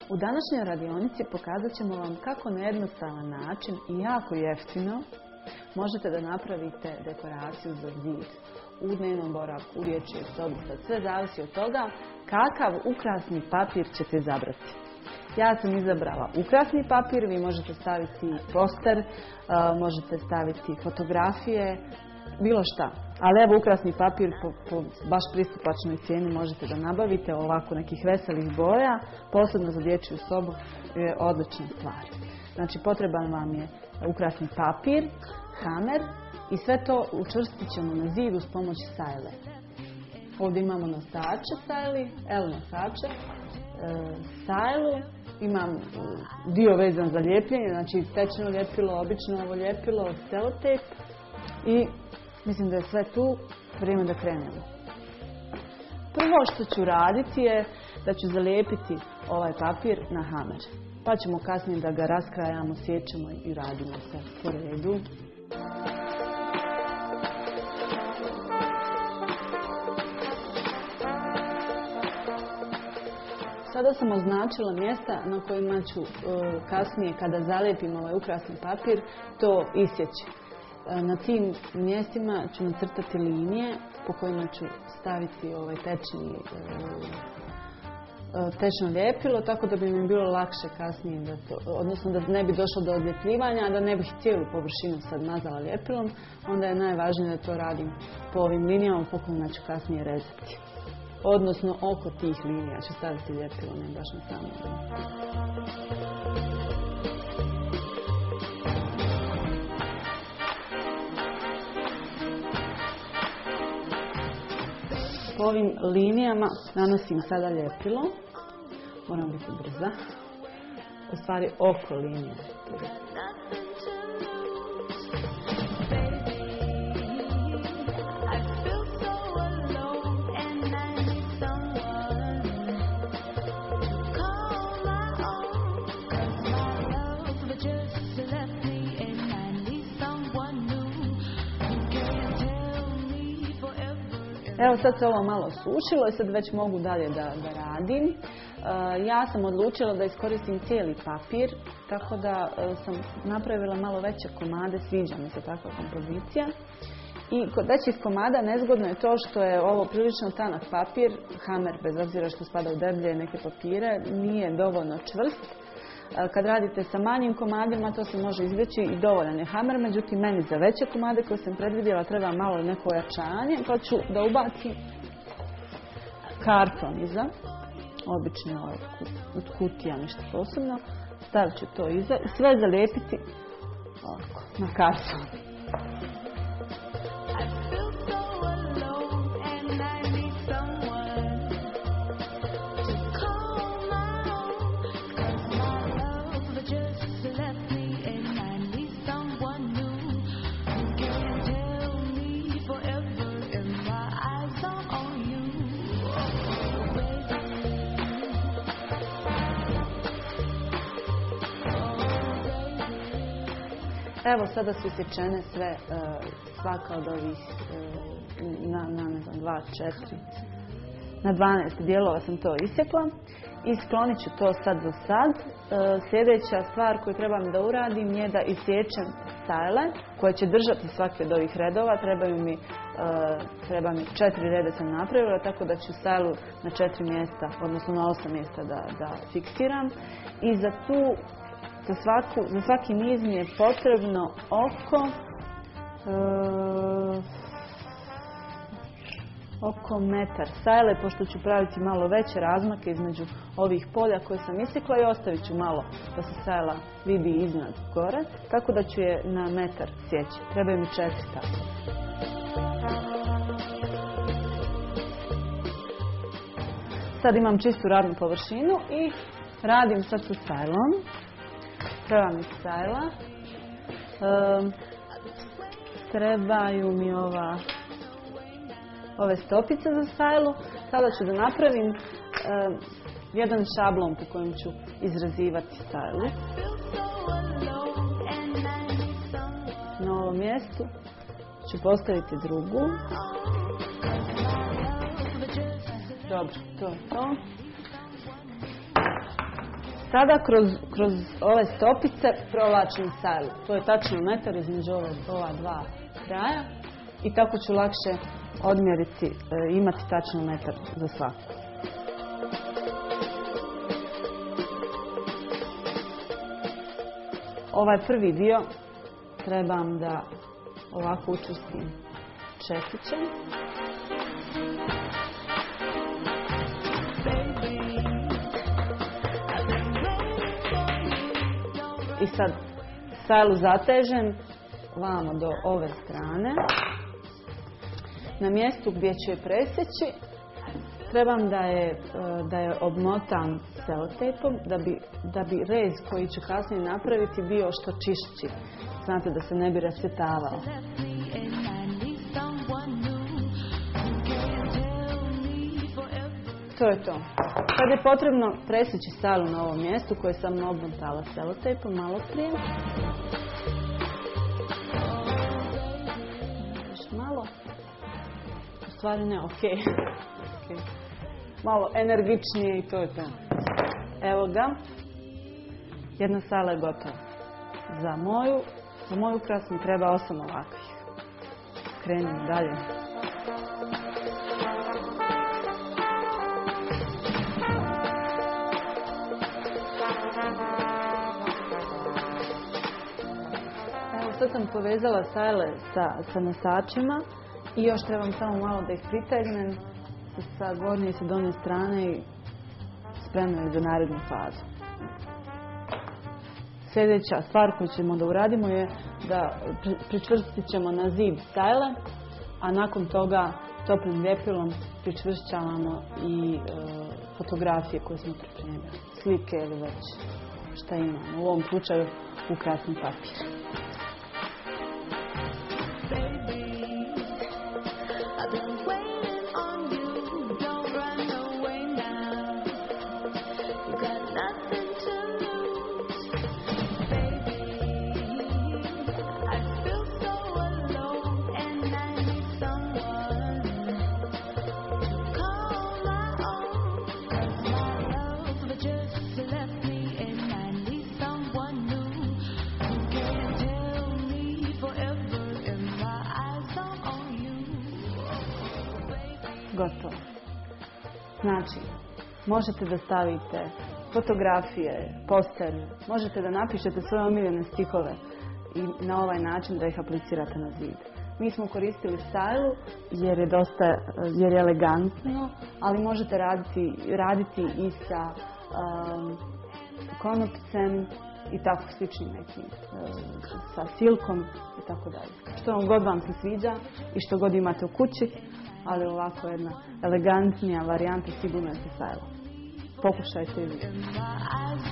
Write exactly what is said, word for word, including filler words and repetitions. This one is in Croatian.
U današnjoj radionici pokazat ćemo vam kako na jednostavan način i jako jeftino možete da napravite dekoraciju za zid u dnevnom boravku, u dječjoj sobi. Sad sve zavisi od toga kakav ukrasni papir ćete izabrati. Ja sam izabrala ukrasni papir, vi možete staviti poster, možete staviti fotografije, bilo šta. Ali evo ukrasni papir po, po baš pristupačnoj cijeni možete da nabavite ovako nekih veselih boja, posebno za dječju sobu je odlična stvar. Znači potreban vam je ukrasni papir, hamer i sve to učvrstit ćemo na zid uz pomoć sajle. Ovdje imamo nosače sajli, L nosače, e, sajlu, imam dio vezan za lijepljenje, znači tečeno ljepilo, obično ovo ljepilo, selotejp i mislim da je sve tu, vrijeme da krenemo. Prvo što ću raditi je da ću zalijepiti ovaj papir na hamer. Pa ćemo kasnije da ga raskrajamo, sjećamo i radimo sve po redu. Sada sam označila mjesta na kojima ću kasnije, kada zalijepim ovaj ukrasni papir, to isjeći. Na tim mjestima ću nacrtati linije po kojima ću staviti ovaj tečni, tečno ljepilo, tako da bi mi bilo lakše kasnije, da to, odnosno da ne bi došlo do odljepljivanja, a da ne bih cijelu površinu sad mazala ljepilom, onda je najvažnije da to radim po ovim linijama po kojima ću kasnije rezati. Odnosno oko tih linija ću staviti ljepilo, ne baš na samo. Po ovim linijama nanosim sada ljepilo. Moram biti brza. U stvari oko linije. Evo sad se ovo malo sušilo i sad već mogu dalje da, da radim. E, ja sam odlučila da iskoristim cijeli papir, tako da e, sam napravila malo veće komade, sviđa mi se takva kompozicija. I kod većih komada nezgodno je to što je ovo prilično tanak papir, hamer, bez obzira što spada u deblje neke papire, nije dovoljno čvrst. Kad radite sa manjim komadima, to se može izbjeći i dovoljan je hamer, međutim meni za veće komade koje sam predvidjela treba malo neko ojačanje, pa ću da ubacim karton iza, obično od kutija, ništa posebno, stavit ću to iza i sve zalijepiti ovako, na karton. Evo sada su isječene sve, svaka od ovih na, na ne znam, dva, četiri, na dvanaest dijelova sam to isjekla i sklonit ću to sad za sad. Sljedeća stvar koju trebam da uradim je da isječem sajle koje će držati svaki od ovih redova. Trebaju mi, treba mi četiri reda sam napravila, tako da ću sajlu na četiri mjesta, odnosno na osam mjesta da, da fiksiram. I za tu Za, svaku, za svaki niz mi je potrebno oko, e, oko metar sajle, pošto ću praviti malo veće razmake između ovih polja koje sam isjekla i ostavit ću malo da se sajla vidi iznad gore, tako da ću je na metar sjeći. Trebaju mi četiri tako. Sad imam čistu radnu površinu i radim sad sa sajlom. Treba mi sajla, e, trebaju mi ova, ove stopice za sajlu. Sada ću da napravim e, jedan šablon po kojem ću izrezivati sajlu. Na ovom mjestu ću postaviti drugu. Dobro, to je to. sada kroz, kroz ove stopice provlačim sajlu. To je tačno metar između ove, ova dva kraja i tako ću lakše odmjeriti, e, imati tačno metar za svaku. Ovaj prvi dio trebam da ovako učvrstim čekićem. I sad sajlu zatežem vamo do ove strane. Na mjestu gdje ću je presjeći trebam da je, da je obmotam selotejpom da bi, da bi rez koji ću kasnije napraviti bio što čišći. Znate, da se ne bi rasvjetavao. To je to. Sad je potrebno presjeći sajlu na ovom mjestu koje sam obmotala selotejpom malo prije. Još malo. U stvari ne, ok. Okay. Malo energičnije i to je to. Evo ga. Jedna sajla je gotova. Za moju, za moju ukrasu mi treba osam ovakvih. Krenimo dalje. Evo sad sam povezala sajle sa, sa nosačima i još trebam samo malo da ih pritegnem sa gornje i sa donje strane i spremno za narednu fazu. Sljedeća stvar koju ćemo da uradimo je da pričvrstit ćemo na zid sajle, a nakon toga toplim ljepilom pričvršćavamo i e, fotografije koje smo pripremili. Slike ili već šta imamo. U ovom slučaju ukrasni papir. Gotovo. Znači, možete da stavite fotografije, poster, možete da napišete svoje omiljene stihove i na ovaj način da ih aplicirate na zid. Mi smo koristili sajlu jer je dosta, jer je elegantno, ali možete raditi, raditi i sa um, konopcem i tako sličnim nekim, um, sa silkom i tako dalje. Što vam god vam se sviđa i što god imate u kući, ali ovako jedna elegantnija varijanta sigurno je sa sajlom. Pokušajte i vi.